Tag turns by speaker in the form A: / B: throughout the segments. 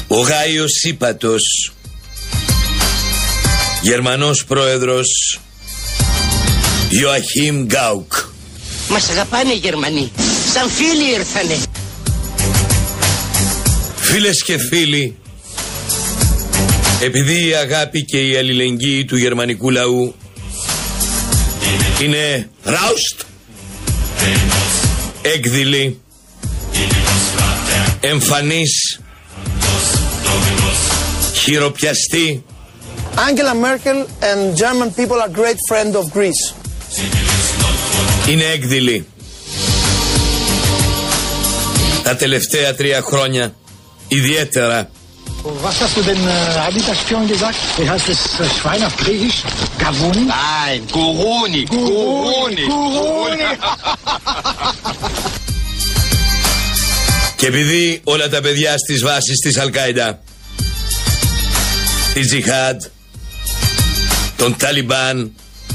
A: Ο Γάιος Ύπατος, Γερμανός πρόεδρος Ιωαχίμ Γκάουκ.
B: Μας αγαπάνε οι Γερμανοί, σαν φίλοι ήρθανε.
A: Φίλες και φίλοι, επειδή η αγάπη και η αλληλεγγύη του γερμανικού λαού είναι ράουστ, έκδηλη, εμφανής, χειροπιαστή,
C: Angela Merkel and German people are great friend of Greece.
A: είναι έκδηλη. Τα τελευταία 3 χρόνια ιδιαίτερα.
D: Was hast du denn Habitation gesagt? Wie heißt das Schwein auf Griechisch? Gavoni?
B: Nein, Guruni.
A: Και επειδή όλα τα παιδιά στις βάσεις της Αλ-Κάιντα, της Τζιχάντ, των Ταλιμπάν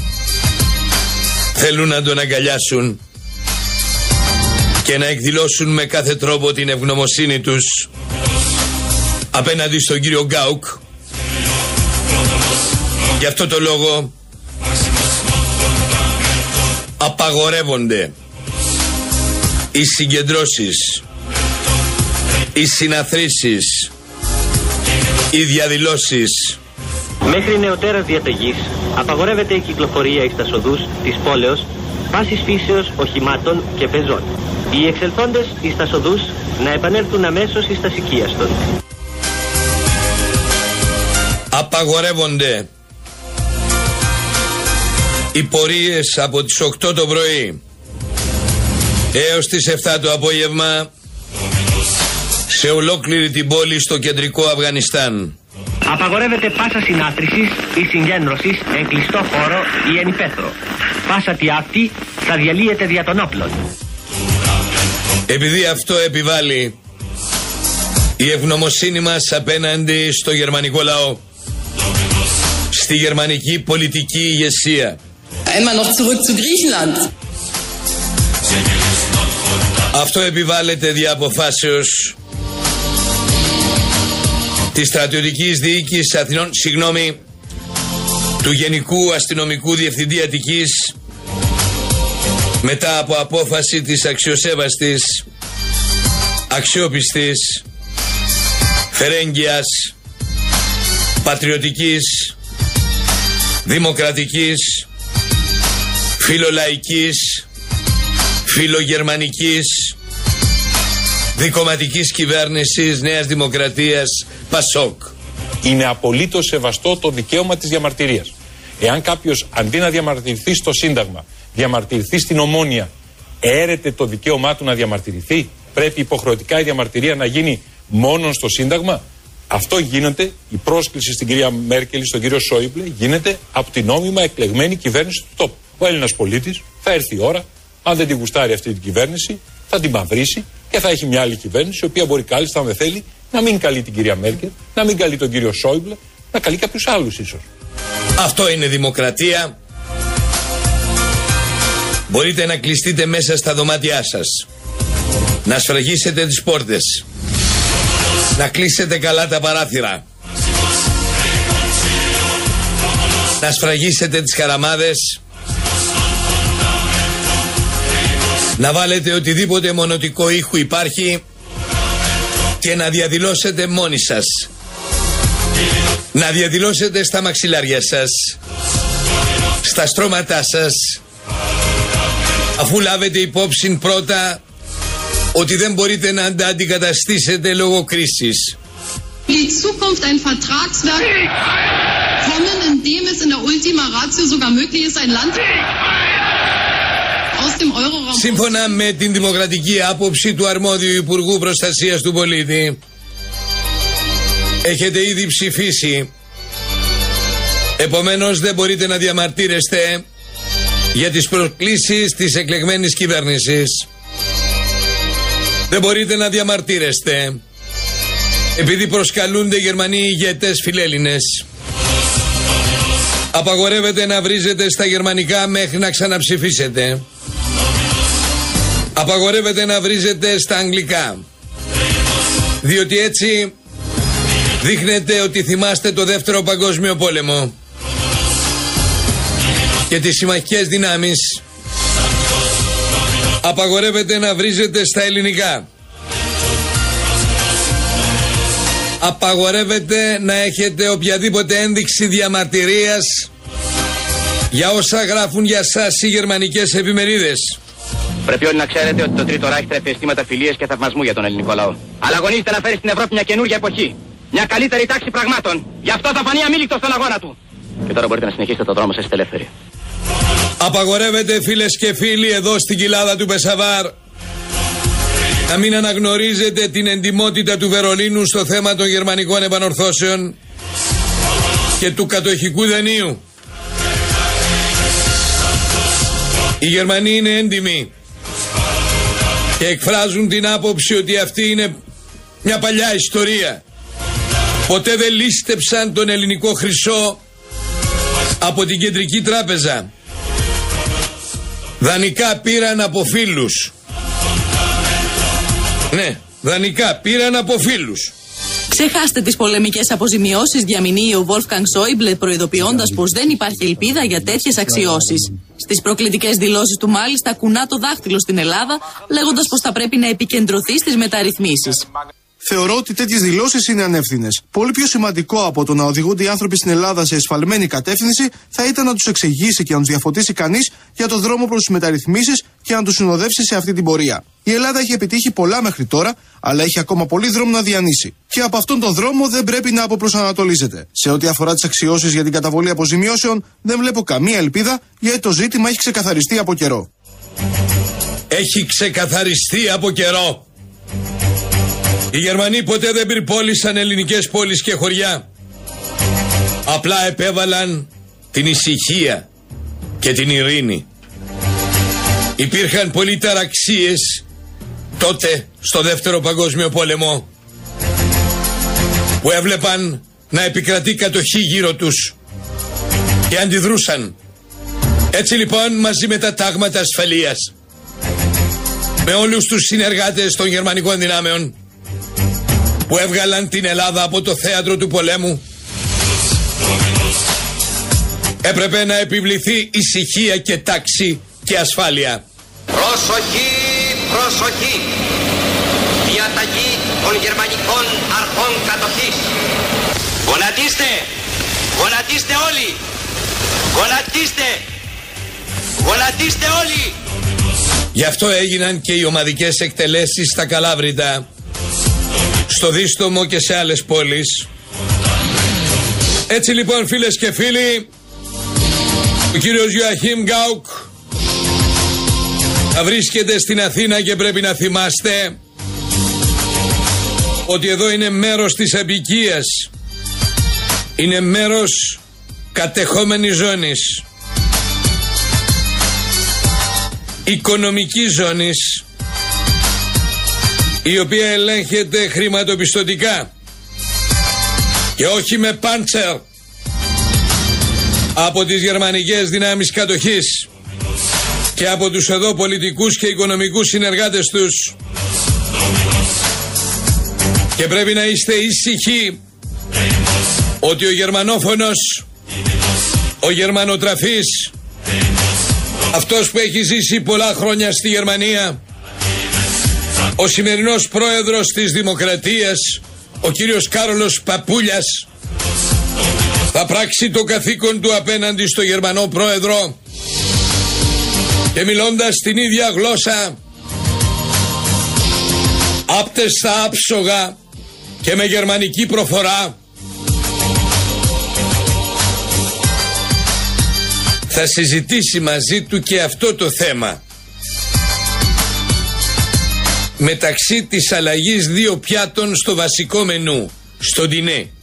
A: θέλουν να τον αγκαλιάσουν και να εκδηλώσουν με κάθε τρόπο την ευγνωμοσύνη τους απέναντι στον κύριο Γκάουκ, γι' αυτό το λόγο απαγορεύονται οι συγκεντρώσεις, οι συναθρήσεις, οι διαδηλώσεις.
E: Μέχρι νεωτέρας διαταγής απαγορεύεται η κυκλοφορία εις τας οδούς της πόλεως πάσης φύσεως οχημάτων και πεζών. Οι εξελθόντες εις τας οδούς να επανέλθουν αμέσως εις τας οικίαστον.
A: Απαγορεύονται οι πορείες από τις 8 το πρωί έως τις 7 το απόγευμα σε ολόκληρη την πόλη στο κεντρικό Αφγανιστάν.
E: Απαγορεύεται πάσα συνάθρησης ή συγκέντρωσης εν κλειστό χώρο ή εν υπαίθρο. Πάσα τι αυτή θα διαλύεται δια των όπλων.
A: Επειδή αυτό επιβάλλει η ευγνωμοσύνη μας απέναντι στο γερμανικό λαό, στη γερμανική πολιτική ηγεσία.
F: Einmal noch zurück zu Griechenland.
A: Αυτό επιβάλλεται δια αποφάσεως της στρατιωτικής διοίκησης Αθηνών, του Γενικού Αστυνομικού Διευθυντή Αττικής, μετά από απόφαση της αξιοσέβαστης, αξιόπιστης, φερέγγιας, πατριωτικής, δημοκρατικής, φιλολαϊκής, φιλογερμανικής, δικομματικής κυβέρνησης Νέας Δημοκρατίας ΠΑΣΟΚ.
G: Είναι απολύτως σεβαστό το δικαίωμα της διαμαρτυρίας. Εάν κάποιος αντί να διαμαρτυρηθεί στο Σύνταγμα, διαμαρτυρηθεί στην Ομόνοια, έρεται το δικαίωμά του να διαμαρτυρηθεί, πρέπει υποχρεωτικά η διαμαρτυρία να γίνει μόνο στο Σύνταγμα. Αυτό γίνεται, η πρόσκληση στην κυρία Μέρκελ, στον κύριο Σόιμπλε, γίνεται από την νόμιμα εκλεγμένη κυβέρνηση του τόπου. Ο Έλληνας πολίτης θα έρθει η ώρα, αν δεν την γουστάρει αυτή την κυβέρνηση, θα την μαυρίσει και θα έχει μια άλλη κυβέρνηση, η οποία μπορεί κάλλιστα, αν δεν θέλει, να μην καλεί την κυρία Μέρκελ, να μην καλεί τον κύριο Σόιμπλε, να καλεί κάποιους άλλους ίσως.
A: Αυτό είναι δημοκρατία. Μπορείτε να κλειστείτε μέσα στα δωμάτια σας, να σφραγίσετε τις πόρτες, να κλείσετε καλά τα παράθυρα, να σφραγίσετε τις χαραμάδες, να βάλετε οτιδήποτε μονοτικό ήχου υπάρχει και να διαδηλώσετε μόνοι σας. Να διαδηλώσετε στα μαξιλάρια σας, στα στρώματά σας, αφού λάβετε υπόψη πρώτα ότι δεν μπορείτε να τα αντικαταστήσετε λόγω κρίσης.
H: Die Zukunft ein Vertragswerk kommen, in dem es in der Ultima Ratio sogar möglich ist, ein Land aus dem Euroraum.
A: Σύμφωνα με την δημοκρατική άποψη του αρμόδιου Υπουργού Προστασίας του Πολίτη, έχετε ήδη ψηφίσει. Επομένως δεν μπορείτε να διαμαρτύρεστε για τις προκλήσεις της εκλεγμένης κυβέρνησης. Δεν μπορείτε να διαμαρτύρεστε επειδή προσκαλούνται Γερμανοί ηγέτες φιλέλληνες. Απαγορεύεται να βρίζετε στα γερμανικά μέχρι να ξαναψηφίσετε. Απαγορεύεται να βρίζετε στα αγγλικά, διότι έτσι Δείχνετε ότι θυμάστε το Δεύτερο Παγκόσμιο Πόλεμο και τις συμμαχικές δυνάμεις. Απαγορεύεται να βρίζετε στα ελληνικά. Απαγορεύεται να έχετε οποιαδήποτε ένδειξη διαμαρτυρίας για όσα γράφουν για σας οι γερμανικές εφημερίδες.
I: Πρέπει όλοι να ξέρετε ότι το Τρίτο Ράιχ τρέφει αισθήματα φιλίας και θαυμασμού για τον ελληνικό λαό. Αλλά αγωνίζεται να φέρει στην Ευρώπη μια καινούργια εποχή. Μια καλύτερη τάξη πραγμάτων. Γι' αυτό θα φανεί αμήλικτος στον αγώνα του. Και τώρα μπορείτε να συνεχίσετε το δρόμο σας ελεύθεροι.
A: Απαγορεύεται, φίλες και φίλοι, εδώ στην κοιλάδα του Πεσαβάρ, να μην αναγνωρίζετε την εντιμότητα του Βερολίνου στο θέμα των γερμανικών επανορθώσεων και του κατοχικού δανείου. Οι Γερμανοί είναι έντιμοι και εκφράζουν την άποψη ότι αυτή είναι μια παλιά ιστορία. Ποτέ δεν λίστεψαν τον ελληνικό χρυσό από την Κεντρική Τράπεζα. Δανεικά πήραν από φίλους. Ναι, δανεικά πήραν από φίλους.
F: Ξεχάστε τις πολεμικές αποζημιώσεις, διαμηνύει ο Wolfgang Schäuble, προειδοποιώντας πως δεν υπάρχει ελπίδα για τέτοιες αξιώσεις. Στις προκλητικές δηλώσεις του μάλιστα κουνά το δάχτυλο στην Ελλάδα, λέγοντας πως θα πρέπει να επικεντρωθεί στις μεταρρυθμίσεις.
J: Θεωρώ ότι τέτοιες δηλώσεις είναι ανεύθυνες. Πολύ πιο σημαντικό από το να οδηγούνται οι άνθρωποι στην Ελλάδα σε εσφαλμένη κατεύθυνση θα ήταν να τους εξηγήσει και να τους διαφωτίσει κανείς για το δρόμο προς τις μεταρρυθμίσεις και να τους συνοδεύσει σε αυτή την πορεία. Η Ελλάδα έχει επιτύχει πολλά μέχρι τώρα, αλλά έχει ακόμα πολύ δρόμο να διανύσει. Και από αυτόν τον δρόμο δεν πρέπει να αποπροσανατολίζεται. Σε ό,τι αφορά τις αξιώσεις για την καταβολή αποζημιώσεων, δεν βλέπω καμία ελπίδα, γιατί το ζήτημα έχει ξεκαθαριστεί από καιρό.
A: Έχει ξεκαθαριστεί από καιρό. Οι Γερμανοί ποτέ δεν πυρπόλησαν ελληνικές πόλεις και χωριά. Απλά επέβαλαν την ησυχία και την ειρήνη. Υπήρχαν πολλοί ταραξίες τότε στο Δεύτερο Παγκόσμιο Πόλεμο που έβλεπαν να επικρατεί κατοχή γύρω τους και αντιδρούσαν. Έτσι λοιπόν, μαζί με τα τάγματα ασφαλείας, με όλους τους συνεργάτες των γερμανικών δυνάμεων που έβγαλαν την Ελλάδα από το θέατρο του πολέμου, έπρεπε να επιβληθεί ησυχία και τάξη και ασφάλεια.
K: Προσοχή, προσοχή! Διαταγή των γερμανικών αρχών κατοχής. Γονατίστε! Γονατίστε όλοι! Γονατίστε! Γονατίστε όλοι!
A: Γι' αυτό έγιναν και οι ομαδικές εκτελέσεις στα Καλάβρητα, στο Δίστομο και σε άλλες πόλεις. Έτσι λοιπόν, φίλες και φίλοι, ο κύριος Ιωαχήμ Γκάουκ θα βρίσκεται στην Αθήνα και πρέπει να θυμάστε ότι εδώ είναι μέρος της αποικίας, είναι μέρος κατεχόμενης ζώνης, οικονομικής ζώνης, η οποία ελέγχεται χρηματοπιστωτικά και όχι με πάντσερ από τις γερμανικές δυνάμεις κατοχής και από τους εδώ πολιτικούς και οικονομικούς συνεργάτες τους. Και πρέπει να είστε ήσυχοι ότι ο γερμανόφωνος, ο γερμανοτραφής, αυτός που έχει ζήσει πολλά χρόνια στη Γερμανία, ο σημερινός πρόεδρος της Δημοκρατίας, ο κύριος Κάρολος Παπούλιας, θα πράξει το καθήκον του απέναντι στο Γερμανό πρόεδρο και μιλώντας την ίδια γλώσσα, άπτες στα άψογα και με γερμανική προφορά, θα συζητήσει μαζί του και αυτό το θέμα. Μεταξύ της αλλαγής 2 πιάτων στο βασικό μενού, στο ντινέ.